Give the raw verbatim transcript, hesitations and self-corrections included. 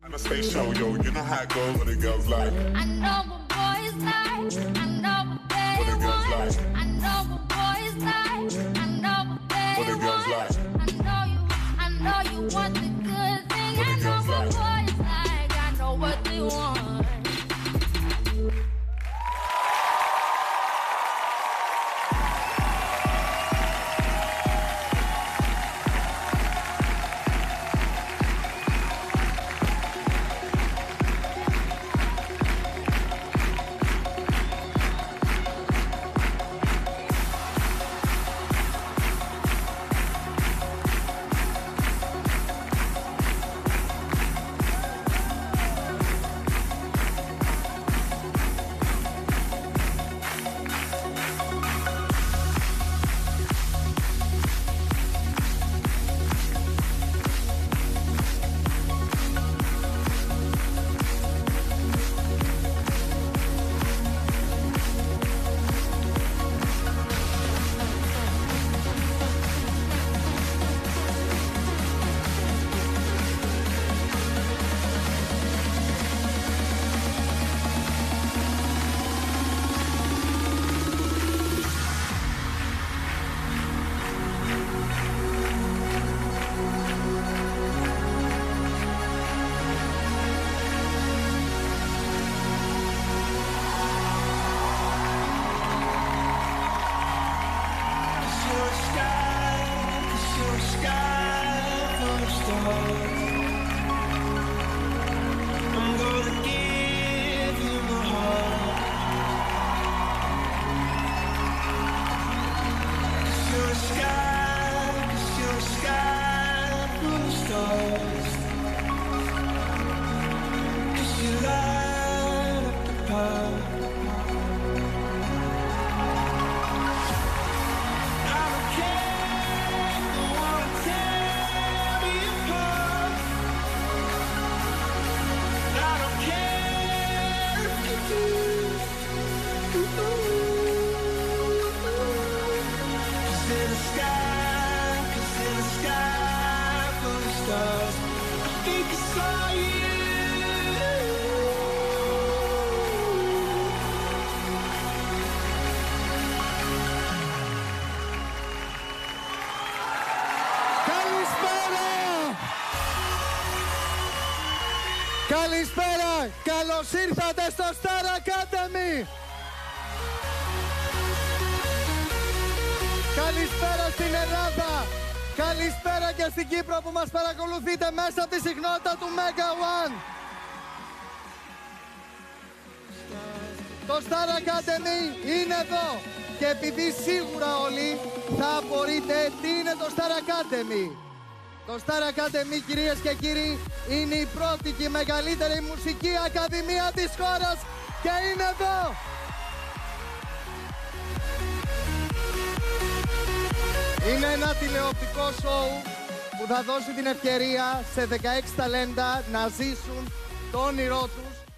Stay show, yo, you know how it goes, what the girls like. I know what boys like, I know what they What the girls want. like. I know what boys like, I know what they What the girls want. like. I know you, I know you want the good thing. What the I know girls what like. boys like, I know what they want. Καλησπέρα, καλώς ήρθατε στο Star Academy. Καλησπέρα στην Ελλάδα, καλησπέρα και στην Κύπρο που μας παρακολουθείτε μέσα από τη συχνότητα του Mega One. Το Star Academy είναι εδώ και επειδή σίγουρα όλοι θα απορείτε τι είναι το Star Academy. Το Star Academy, κυρίες και κύριοι, είναι η πρώτη και η μεγαλύτερη μουσική ακαδημία της χώρας και είναι εδώ. Είναι ένα τηλεοπτικό σοου που θα δώσει την ευκαιρία σε δεκαέξι ταλέντα να ζήσουν το όνειρό τους